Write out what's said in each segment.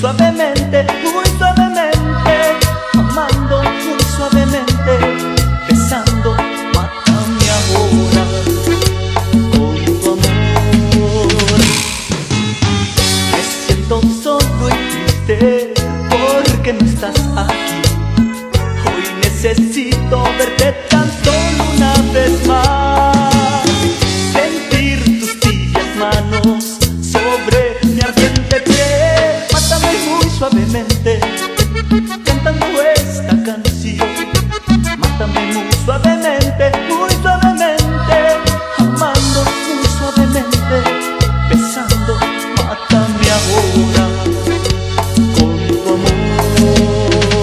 suavemente, amando muy suavemente, besando. Mátame ahora con tu amor. Me siento solo y triste porque no estás aquí. Hoy necesito verte tan solo una vez más, sentir tus tibias manos sobre mi ardiente piel. Mátame muy suavemente, cantando esta canción. Mátame muy suavemente, amando muy suavemente, besando. Mátame ahora con tu amor.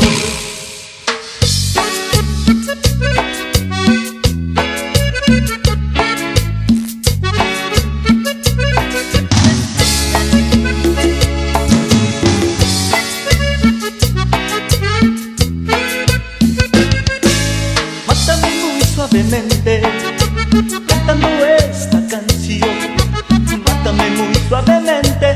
Mátame muy suavemente, cantando esta canción. Mátame muy suavemente,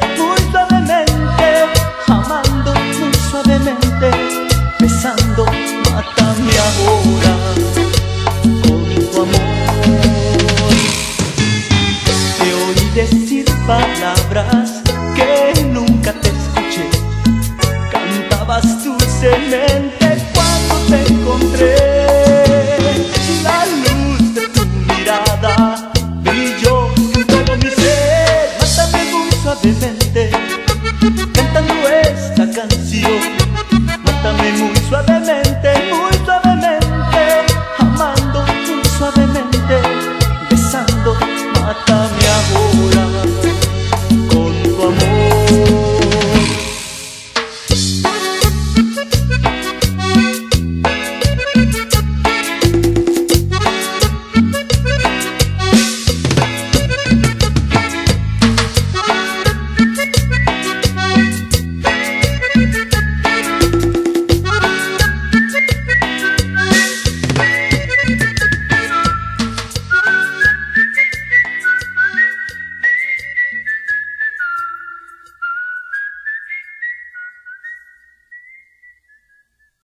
amando muy suavemente, besando. Mátame ahora con tu amor. Te oí decir palabras que nunca te escuché. Cantabas dulcemente cuando te encontré. La luz de tu mirada brilló en todo mi ser. Mátame muy suavemente, cantando esta canción. Mátame muy suavemente,